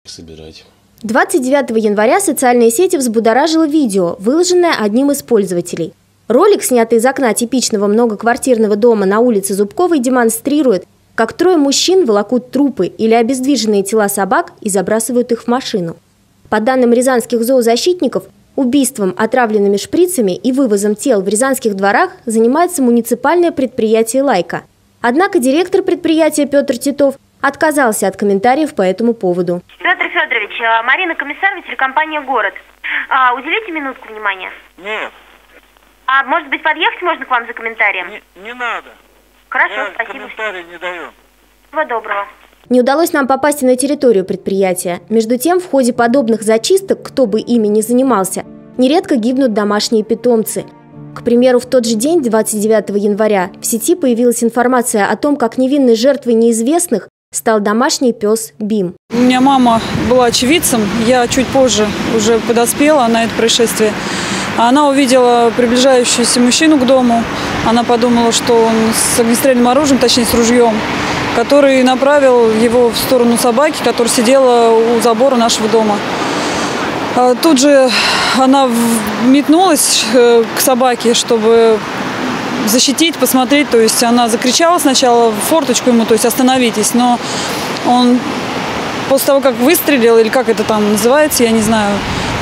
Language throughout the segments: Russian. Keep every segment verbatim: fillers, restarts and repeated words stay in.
собирать. двадцать девятого января социальные сети взбудоражило видео, выложенное одним из пользователей. Ролик, снятый из окна типичного многоквартирного дома на улице Зубковой, демонстрирует, как трое мужчин волокут трупы или обездвиженные тела собак и забрасывают их в машину. По данным рязанских зоозащитников, убийством, отравленными шприцами и вывозом тел в рязанских дворах занимается муниципальное предприятие «Лайка». Однако директор предприятия Петр Титов отказался от комментариев по этому поводу. Петр Федорович, Марина Комиссарова, телекомпания «Город». А, уделите минутку внимания. Нет. А может быть, подъехать можно к вам за комментарием? Не, не надо. Хорошо, Я спасибо. комментарий не даю. Всего доброго. Не удалось нам попасть на территорию предприятия. Между тем, в ходе подобных зачисток, кто бы ими ни занимался, нередко гибнут домашние питомцы. К примеру, в тот же день, двадцать девятого января, в сети появилась информация о том, как невинной жертвой неизвестных стал домашний пес Бим. У меня мама была очевидцем, я чуть позже уже подоспела на это происшествие. Она увидела приближающегося мужчину к дому. Она подумала, что он с огнестрельным оружием, точнее с ружьем, который направил его в сторону собаки, которая сидела у забора нашего дома. Тут же она метнулась к собаке, чтобы защитить, посмотреть. То есть она закричала сначала в форточку ему, то есть остановитесь, но он после того, как выстрелил, или как это там называется, я не знаю,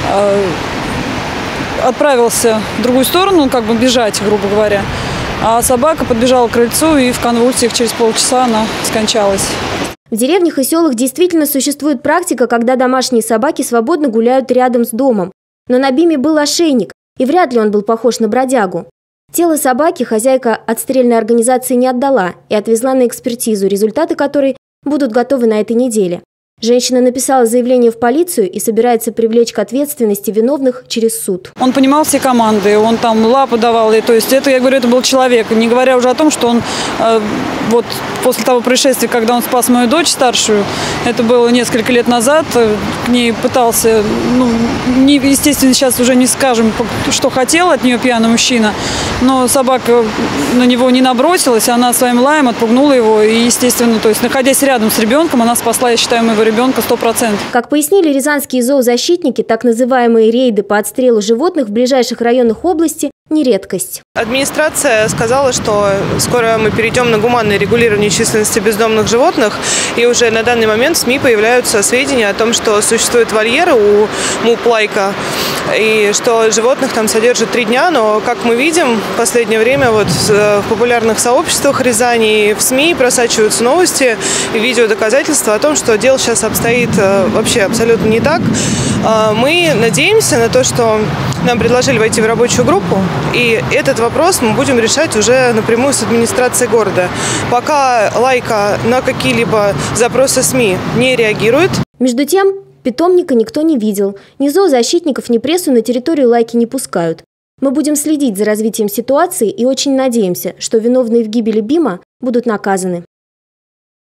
отправился в другую сторону, как бы бежать, грубо говоря. А собака подбежала к крыльцу, и в конвульсиях через полчаса она скончалась. В деревнях и селах действительно существует практика, когда домашние собаки свободно гуляют рядом с домом. Но на Биме был ошейник, и вряд ли он был похож на бродягу. Тело собаки хозяйка отстрельной организации не отдала и отвезла на экспертизу, результаты которой будут готовы на этой неделе. Женщина написала заявление в полицию и собирается привлечь к ответственности виновных через суд. Он понимал все команды, он там лапу давал, и, то есть это, я говорю, это был человек. Не говоря уже о том, что он э, вот после того происшествия, когда он спас мою дочь старшую, это было несколько лет назад, к ней пытался, ну, не, естественно, сейчас уже не скажем, что хотел от нее пьяный мужчина, но собака на него не набросилась, она своим лаем отпугнула его, и, естественно, то есть, находясь рядом с ребенком, она спасла, я считаю, моего ребенка сто процентов. Как пояснили рязанские зоозащитники, так называемые рейды по отстрелу животных в ближайших районах области не редкость. Администрация сказала, что скоро мы перейдем на гуманное регулирование численности бездомных животных, и уже на данный момент в СМИ появляются сведения о том, что существуют вольеры у МУП «Лайка», и что животных там содержат три дня, но, как мы видим, в последнее время вот в популярных сообществах Рязани и в СМИ просачиваются новости и видеодоказательства о том, что дело сейчас обстоит вообще абсолютно не так. Мы надеемся на то, что нам предложили войти в рабочую группу, и этот вопрос мы будем решать уже напрямую с администрацией города. Пока «Лайка» на какие-либо запросы СМИ не реагирует. Между тем, питомника никто не видел. Ни зоозащитников, ни прессу на территорию «Лайки» не пускают. Мы будем следить за развитием ситуации и очень надеемся, что виновные в гибели Бима будут наказаны.